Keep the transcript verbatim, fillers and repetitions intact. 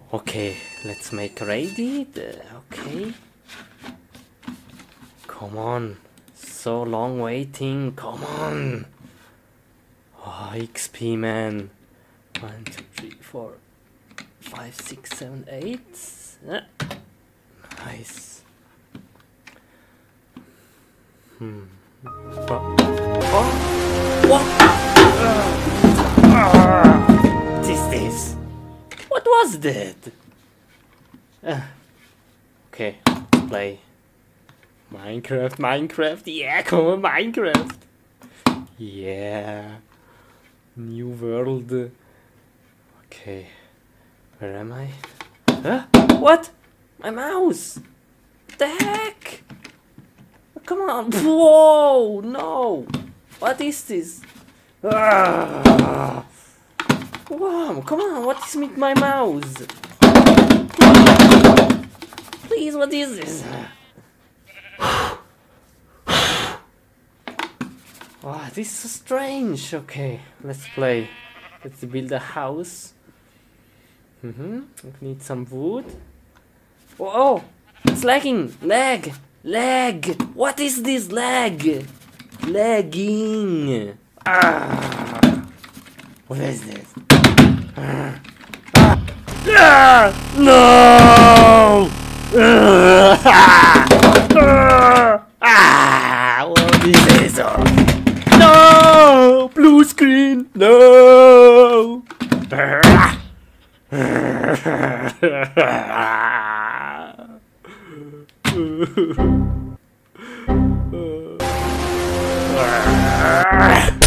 Okay, let's make ready. The, okay. Come on. So long waiting. Come on. Oh, X P, man. One, two, three, four, five, six, seven, eight. Yeah. Nice. Hmm. Oh. Oh. What? Uh. What is this? What was that? Uh. Okay, play. Minecraft, Minecraft. Yeah, come on, Minecraft. Yeah. New world. Okay. Where am I? Huh? What? My mouse! What the heck? Come on! Whoa! No! What is this? Ah! Wow! Come on! What is with my mouse? Please, what is this? Oh, this is so strange. Okay, let's play. Let's build a house. Mm-hmm. We need some wood. Oh, oh, it's lagging. Lag. Lag. What is this lag? Lagging. Ah. What is this? Ah. Ah. No. Ah. Ah. What is this? No. Blue screen. No. Ah.